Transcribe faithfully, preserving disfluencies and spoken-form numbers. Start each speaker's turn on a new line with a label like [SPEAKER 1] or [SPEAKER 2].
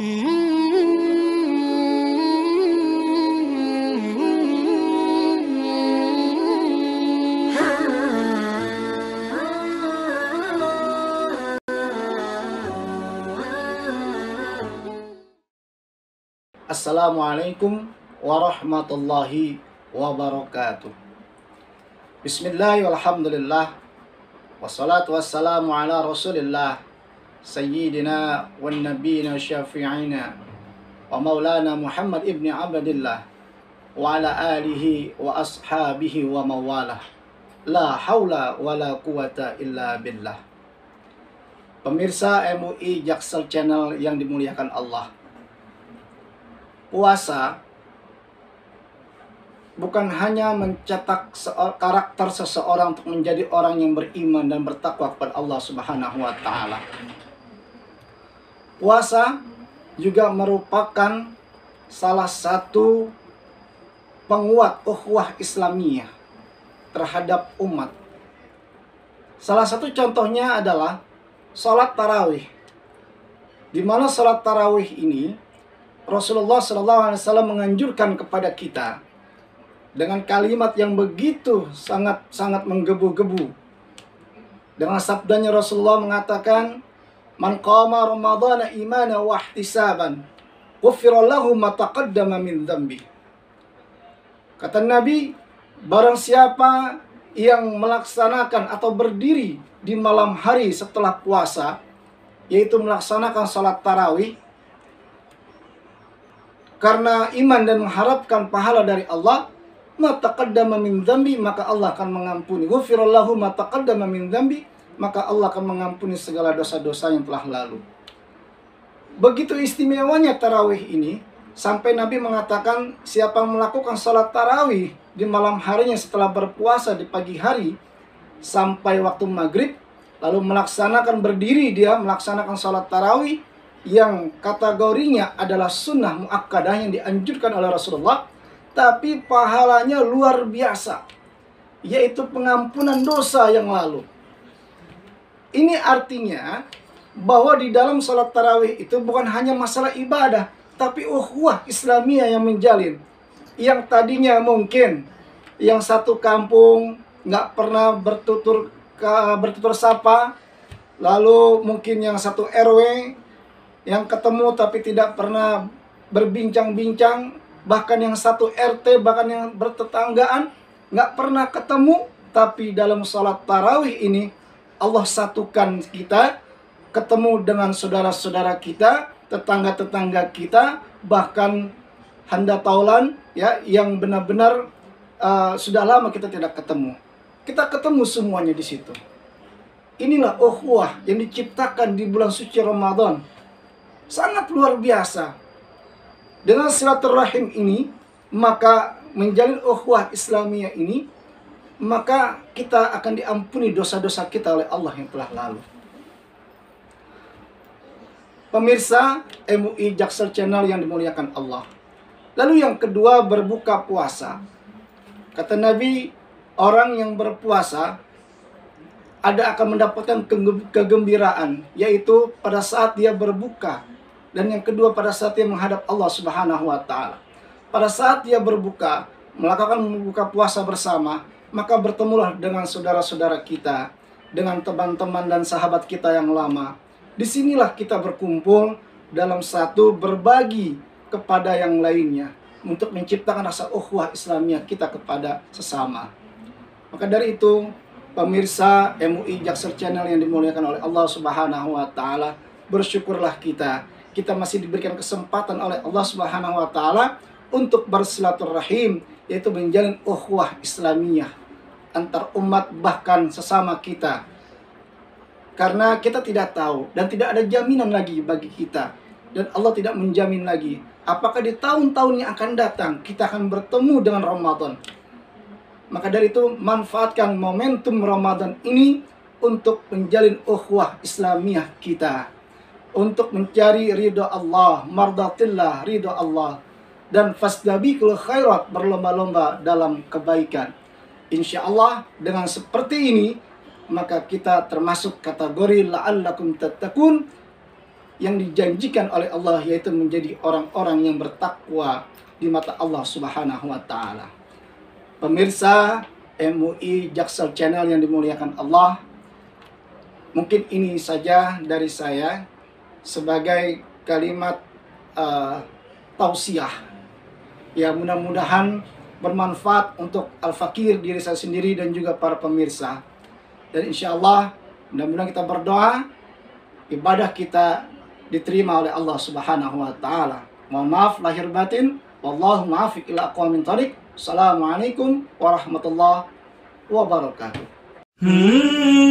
[SPEAKER 1] Assalamualaikum warahmatullahi wabarakatuh. Bismillah walhamdulillah wassalatu wassalamu ala rasulillah sayyidina wan nabiyina syafi'ina wa maulana Muhammad ibni Abdillah wa ala alihi wa ashabihi wa mawalah. La haula wa la quwata illa billah. Pemirsa M U I Jaksel Channel yang dimuliakan Allah, puasa bukan hanya mencetak karakter seseorang untuk menjadi orang yang beriman dan bertakwa kepada Allah Subhanahu wa taala. Puasa juga merupakan salah satu penguat ukhuwah Islamiyah terhadap umat. Salah satu contohnya adalah salat tarawih, di mana salat tarawih ini Rasulullah shallallahu alaihi wasallam menganjurkan kepada kita dengan kalimat yang begitu sangat-sangat menggebu-gebu. Dengan sabdanya Rasulullah mengatakan, "Man qama Ramadhana imana wa ihtisaban, ghufira lahu ma taqaddama min dzambi." Kata Nabi, barang siapa yang melaksanakan atau berdiri di malam hari setelah puasa, yaitu melaksanakan salat tarawih karena iman dan mengharapkan pahala dari Allah, ma taqaddama min dzambi, maka Allah akan mengampuni. Ghufirallahu ma taqaddama min dzambi, maka Allah akan mengampuni segala dosa-dosa yang telah lalu. Begitu istimewanya tarawih ini, sampai Nabi mengatakan siapa yang melakukan salat tarawih di malam harinya setelah berpuasa di pagi hari sampai waktu maghrib, lalu melaksanakan berdiri dia melaksanakan salat tarawih yang kategorinya adalah sunnah muakkadah yang dianjurkan oleh Rasulullah, tapi pahalanya luar biasa, yaitu pengampunan dosa yang lalu. Ini artinya bahwa di dalam salat tarawih itu bukan hanya masalah ibadah, tapi ukhuwah Islamiyah yang menjalin. Yang tadinya mungkin yang satu kampung nggak pernah bertutur bertutur sapa, lalu mungkin yang satu R W yang ketemu tapi tidak pernah berbincang-bincang, bahkan yang satu R T, bahkan yang bertetanggaan nggak pernah ketemu, tapi dalam sholat tarawih ini Allah satukan kita, ketemu dengan saudara-saudara kita, tetangga-tetangga kita, bahkan handa taulan ya yang benar-benar uh, sudah lama kita tidak ketemu. Kita ketemu semuanya di situ. Inilah ukhuwah yang diciptakan di bulan suci Ramadan. Sangat luar biasa. Dengan silaturahim ini, maka menjalin ukhuwah Islamiyah ini, maka kita akan diampuni dosa-dosa kita oleh Allah yang telah lalu. Pemirsa M U I Jaksel Channel yang dimuliakan Allah. Lalu yang kedua, berbuka puasa. Kata Nabi, orang yang berpuasa ada akan mendapatkan kegembiraan, yaitu pada saat dia berbuka. Dan yang kedua, pada saat dia menghadap Allah Subhanahu wa taala. Pada saat dia berbuka, melakukan membuka puasa bersama, maka bertemulah dengan saudara-saudara kita, dengan teman-teman dan sahabat kita yang lama. Disinilah kita berkumpul dalam satu berbagi kepada yang lainnya untuk menciptakan rasa ukhuwah Islamiyah kita kepada sesama. Maka dari itu, pemirsa M U I Jaksel Channel yang dimuliakan oleh Allah Subhanahu wa taala, bersyukurlah kita. Kita masih diberikan kesempatan oleh Allah Subhanahu wa taala untuk bersilaturahim, yaitu menjalin ukhuwah Islamiyah antar umat bahkan sesama kita. Karena kita tidak tahu dan tidak ada jaminan lagi bagi kita, dan Allah tidak menjamin lagi apakah di tahun-tahun yang akan datang kita akan bertemu dengan Ramadan. Maka dari itu, manfaatkan momentum Ramadan ini untuk menjalin ukhuwah Islamiyah kita, untuk mencari ridho Allah, mardatillah, ridho Allah, dan fasdabiqul khairat, berlomba-lomba dalam kebaikan. Insya Allah dengan seperti ini, maka kita termasuk kategori la'allakum tattaqun, yang dijanjikan oleh Allah, yaitu menjadi orang-orang yang bertakwa di mata Allah Subhanahu wa taala. Pemirsa M U I Jaksel Channel yang dimuliakan Allah, mungkin ini saja dari saya sebagai kalimat uh, tausiah. Ya, mudah-mudahan bermanfaat untuk al-fakir, diri saya sendiri dan juga para pemirsa. Dan insya Allah mudah-mudahan kita berdoa, ibadah kita diterima oleh Allah Subhanahu wa taala. Mohon maaf lahir batin. Wallahu muwaffiq ila aqwamit thoriq. Assalamualaikum warahmatullahi wabarakatuh. Hmm.